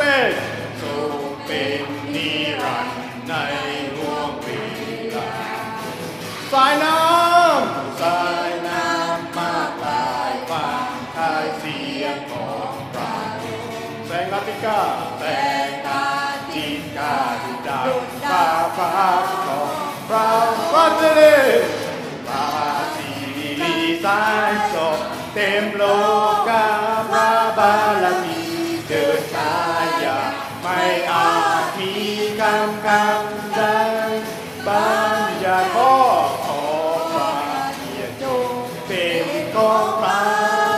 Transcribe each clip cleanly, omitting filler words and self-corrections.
เป็นทรงเป็นนิรันดร์ในห่วงเวลาสายน้ำมากมายฟังทายเสียงของพระแสงอาทิตย์ก้าดุจดังฟ้าของพระวัจนีพระสิริสายสดเต็มโลกาพระบารมีเดินช้าอย่าไม่อาจมีคำใดบัญญัติข้อของพระเกียรติจงเป็นของพระ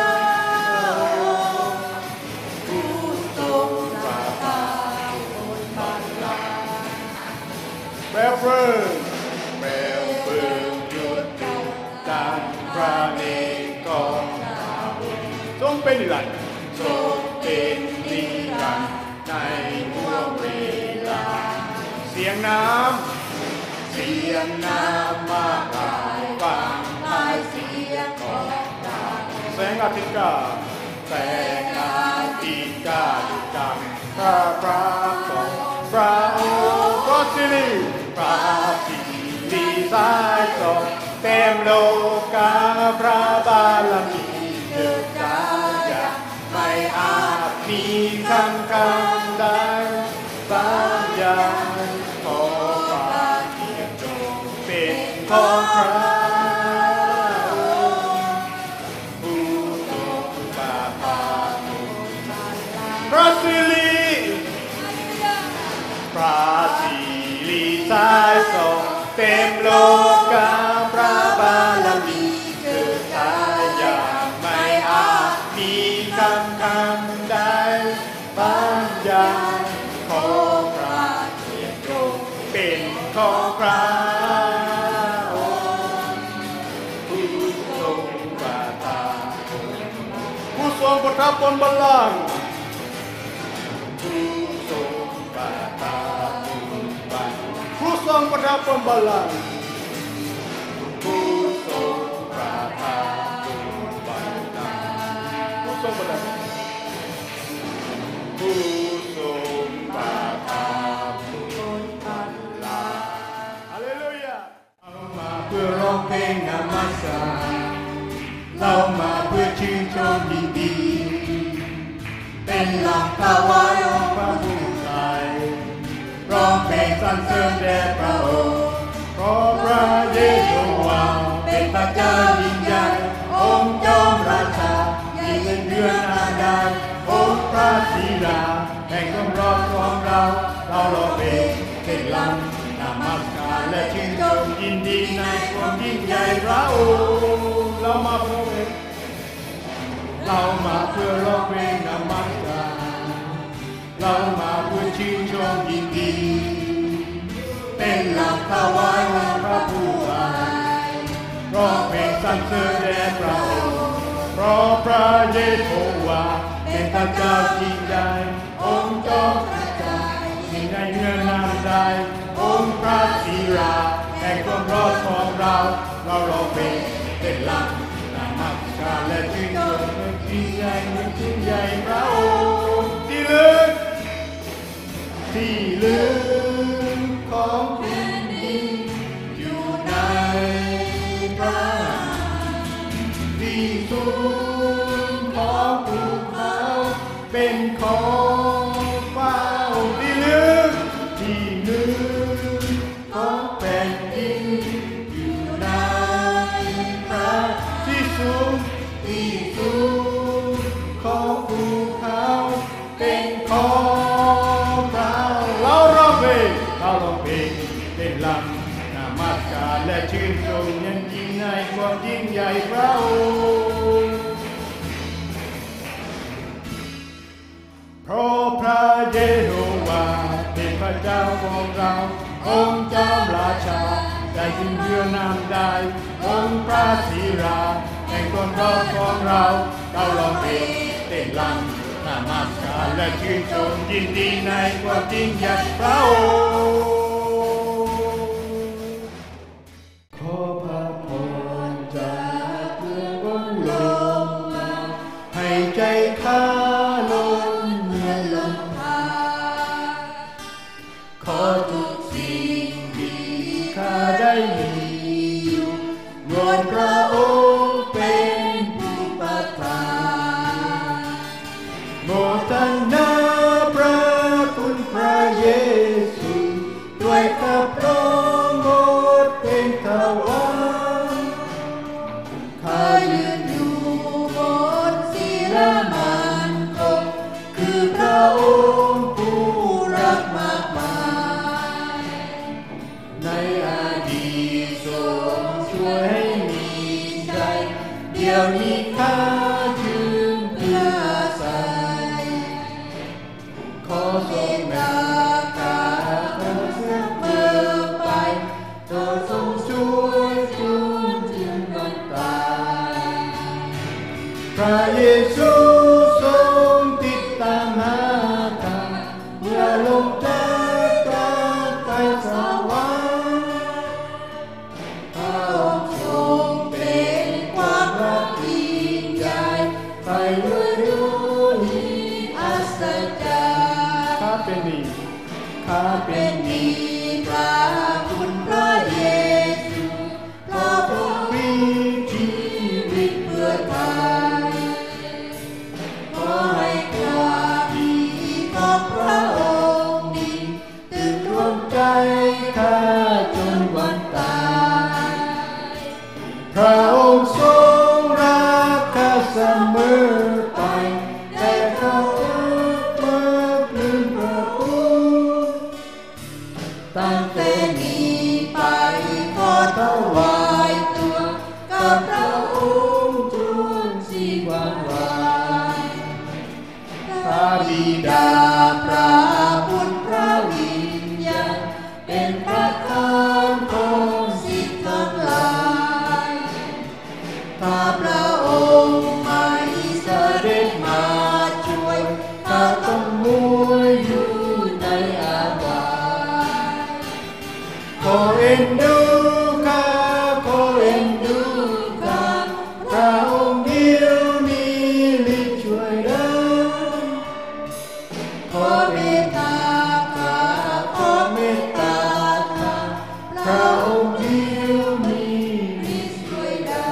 ผู้ทรงประทานบนบัลลังก์แปรเพิ่มหยุดดังพระเนกองทรงเป็นนิรันดร์ทรงเป็นนิรันดร์ในห่วงเวลาเสียงน้ำมากมายฟังทายเสียงของพระแสงอาทิตย์ก้าดุจดังพระของพระองค์พระสิริสายสดเต็มโลกาพระบารมีเกิดกายไม่อาจมีคำใดสัญญาขอพระเกียรติจงเป็นของพระผู้ทรงประทานพระสิริสายสดเต็มโลกาพระบารมีเกิดกายไม่อาจมีคำใดบัญญัติขอพระเกียรติจงเป็นของพระองค์ผู้ทรงประทานผู้ทรงประทับบนบัลลังก์ผู้ทรงประทับบนบัลลังก์ผู้ทรงประทับบนบัลลังก์ผู้ทรงประทับบนบัลลังก์ฮาเลลูยาเรามาเพื่อร้องเพลงนมัสการเรามาเพื่อชื่นชมยินดีเป็นหลักถวายองค์พระผู้ไทยร้องเพลงสรรเสริญแด่พระองค์เพราะพระเยโฮวาเป็นพระเจ้ายิ่งใหญ่องค์จอมราชายิ่งเป็นเดือนอาดาองค์พระศิลาแห่งความรอดของเราร้องเพลงเป็นลำนมัสการและชื่นชมยินดีในความยิ่งใหญ่พระองค์เรามาเพื่อร้องเพลงนมัสการเรามาเพื่อชื่นชมยินดีเป็นหลักถวายองค์พระผู้ไทยร้องเพลงสรรเสริญแด่พระองค์เพราะพระเยโฮวาเป็นพระเจ้ายิ่งใหญ่องค์จอมพระเจ้ายิ่งในเนื้อนามใดองค์พระศิลาแห่งความรอดของเราร้องเพลงเป็นหลักนมัสการและชื่นชมยิ่งใหญ่พระองค์ที่ลึกของแผ่นดินอยู่ในพระที่สูงของภูเขาเป็นของฟ้าที่ลึกของแผ่นดินอยู่ในพระที่สูงของภูเขาเป็นของเราร้องเพลงเป็นลำนมัสการและชื่นชมยังยิ่งในความยิ่งใหญ่พระองค์เพราะพระเยโฮวาเป็นพระเจ้าของเราองค์จอมราชาได้ถึงเพื่อนำได้องค์พระศิลาแห่งความรอดของเราร้องเพลงเต้นรำนมัสการและชื่นชมยินดีในความยิ่งใหญ่พระองค์ขอพระพรจากเบื้องบนลงให้ใจข้าล้นเมื่อลมพาและมันคงคือพระองค์ผู้รักมากมายในอดีตทรงช่วยให้มีใจเดี๋ยวนี้ข้าจึงเพื่ออาศัยขอทรงรักษาเสมอไปโปรดทรงช่วยจุนถึงวันตายพระเยซูทรงติดตามหาทางเมื่อลงจากฟ้าไปสวรรค์พระองค์ทรงเป็นความรักยิ่งใหญ่ไปด้วยรู้ที่อัศจรรย์ข้าเป็นหนี้พระคุณพระเยซูเพราะพระองค์มีชีวิตเพื่อไทยขอให้ความดีของพระองค์นี้ตึงรวมใจข้าจนวันตายพระองค์ทรงรักข้าเสมอไปแต่ข้าเมื่อลืมพระองค์ตั้งแต่นี้ไปขอถวายตัวกับพระองค์ทุกสิ่งวันวานพระบิดาพระบุตรพระวิญญาณเป็นประธานของสิ่งทั้งหลายถ้าพระองค์ไม่เสด็จมาช่วยข้าต้องมัวอยู่ในอาบายขอเอ็นดูข้าขอเอ็นดูข้าพระองค์เดียวนี้รีบช่วยได้ขอเมตตาข้าขอเมตตาข้าพระองค์เดียวนี้รีบช่วยได้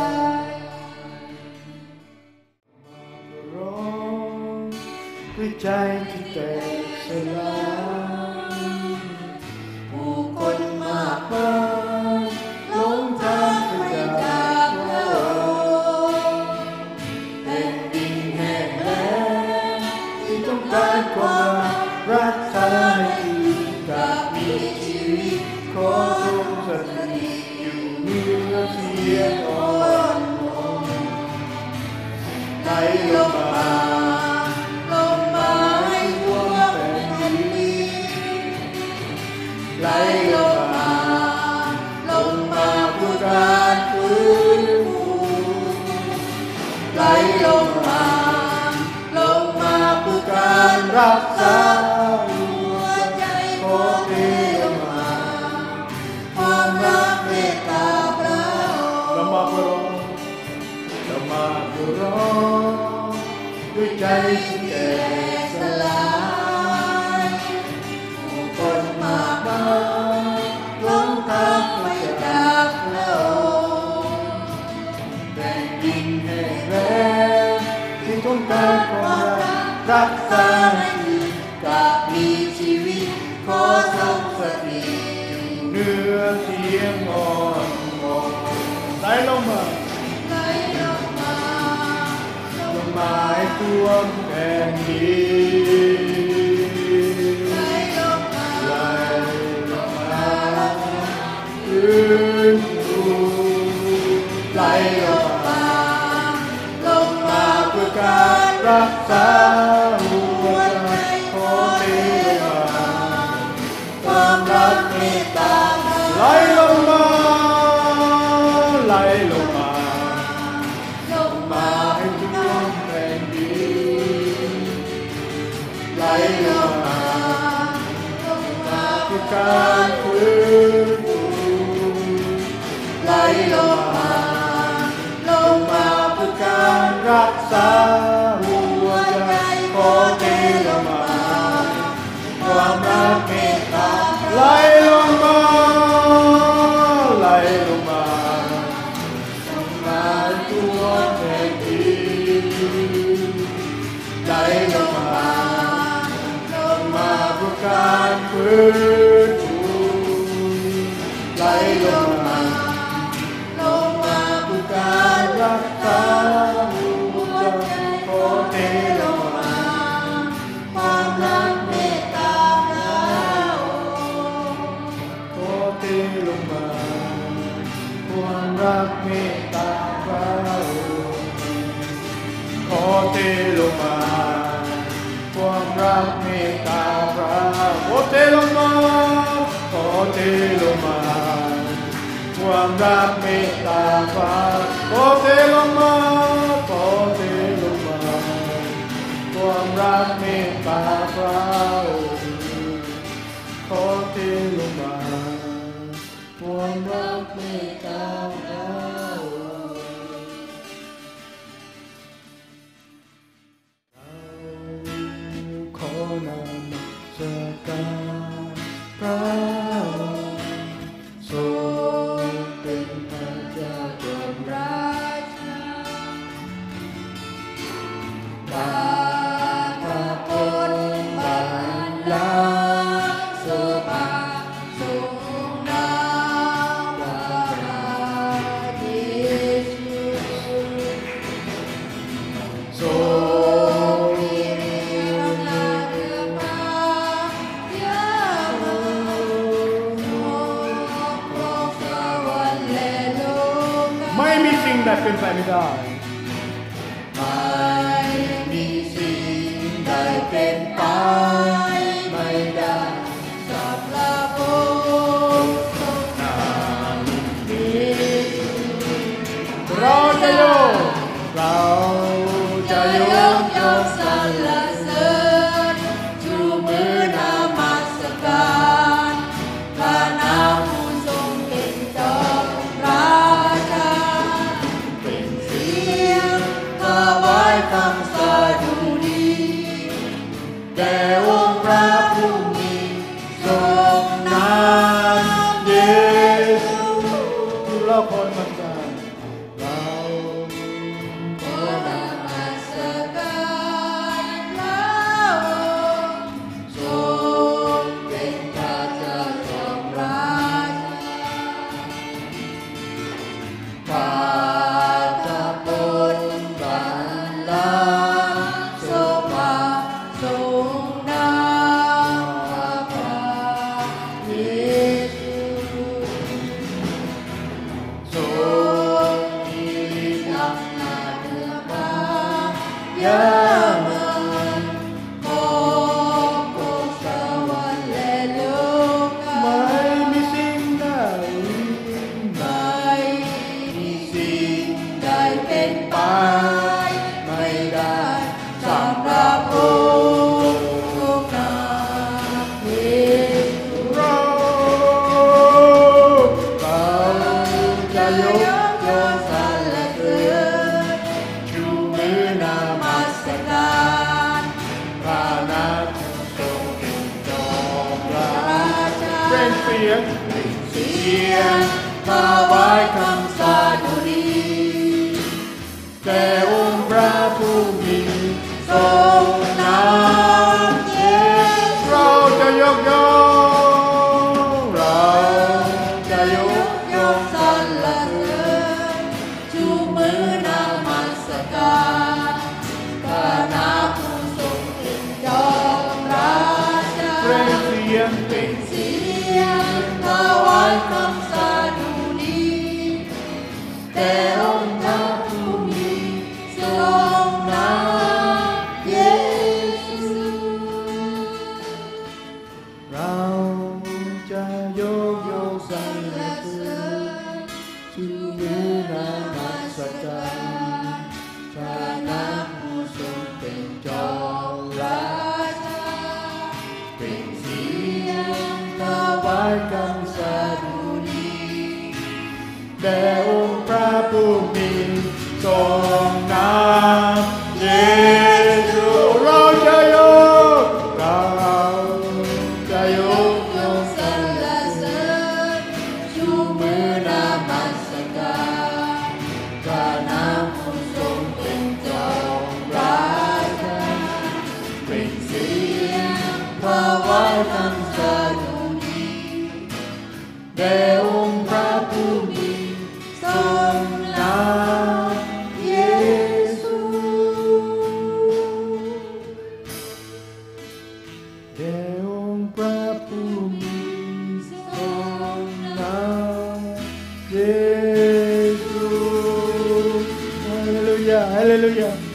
ร้องด้วยใจที่แตกสลายผู้คนมากมายหลงทางไปจากพระองค์แผ่นดินแห้งแล้งที่ต้องการความรักษาให้กับมีชีวิตขอทรงสถิตอยู่เหนือเสียงอ้อนวอนไหลลงมาให้ทั่วแผ่นดินไหลลงมาเพื่อการฟื้นฟูไหลลงมาเพื่อการรักษาหัวใจขอเทลงมาความรักเมตตาพระองค์เรามาเพื่อร้องด้วยใจที่แตกสลายผู้คนมากมายหลงทางไปจากพระองค์แผ่นดินแห้งแล้งที่ต้องการความรักษาให้กับมีชีวิตขอทรงสถิตอยู่เหนือเสียงอ้อนวอนไหลลงมาให้ท่วมแผ่นดินไหลลงมาฟื้นฟูไหลลงมาเพื่อการรักษาหัวใจขอเทลงมาความรักเมตตาไหลลงมาให้ท่วมแผ่นดินไหลลงมาเพื่อการฟื้นฟูไหลลงมาเพื่อการรักษาหัวใจขอเทลงมาความรักเมตตาไหลลงมาทั่วแผ่นดินไหลลงมาเพื่อการฟื้นฟูไหลลงมาเพื่อการรักษาหัวใจขอเทลงมาความรักเมตตาพระองค์ขอเทลงมาความรักเมตตาพระองค์ขอเทลงมาความรักเมตตาพระขอเทลงมาขอเทลงมาความรักเมตตาพระขอเทลงมาขอเทลงมาความรักเมตตาพระขอเทลงมาความรักเมตตาพระขอนมัสการพระทรงเป็นพระเจ้าจอมราชาบาทพลบัลลังก์สุภาสุนาวาดิสุทรงมีเรียงนาเรือพายามไม่มีสิ่งใดเป็นไปไม่ได้ไม่มีสิ่งใดเป็นไปไม่ได้สำหรับองค์ทรงนามนี้เราจะยกย่องสรรเสริญชูมือนมัสการพระนามผู้ทรงเป็นจอมราชาเป็นเสียงถวายคำสดุดีแด่องค์พระผู้มีทรงนามเยซูเราคนมันกันเราขอนมัสการพระองค์ทรงเป็นพระเจ้าจอมราชาบาทพลบัลลังก์สุภาสุนาวาพระเยซูทรงมีฤทธิ์อำนาจเหนือฟ้ายามของโลกสวรรค์และโลกไม่มีสิ่งใดไม่มีสิ่งใดเป็นไปไม่ได้สำหรับองค์ทรงนามเยซูเราจะยกย่องสรรเสริญชูมือนมัสการพระนามผู้ทรงเป็นจอมราชาเป็นเสียงถวายคำสดุดีแด่องค์พระผู้มีทรงนามเยซูเราจะยกย่องสรรเสริญชูมือนมัสการพระนามผู้ทรงเป็นจอมราชาเป็นเสียงถวายคำสดุดีแด่องค์พระผู้มีทรงนามเยซูเราจะยกย่องสรรเสริญชูมือนมัสการพระนามผู้ทรงเป็นจอมราชาเป็นเสียงถวายคำสดุดีแด่องค์พระผู้มีทรงนามเยซูเราจะยกย่องสรรเสริญชูมือนมัสการพระนามผู้ทรงเป็นจอมราชาเป็นเสียงถวายคำสดุดีแด่องค์พระผู้มีทรงนามเยฮาเลลูยา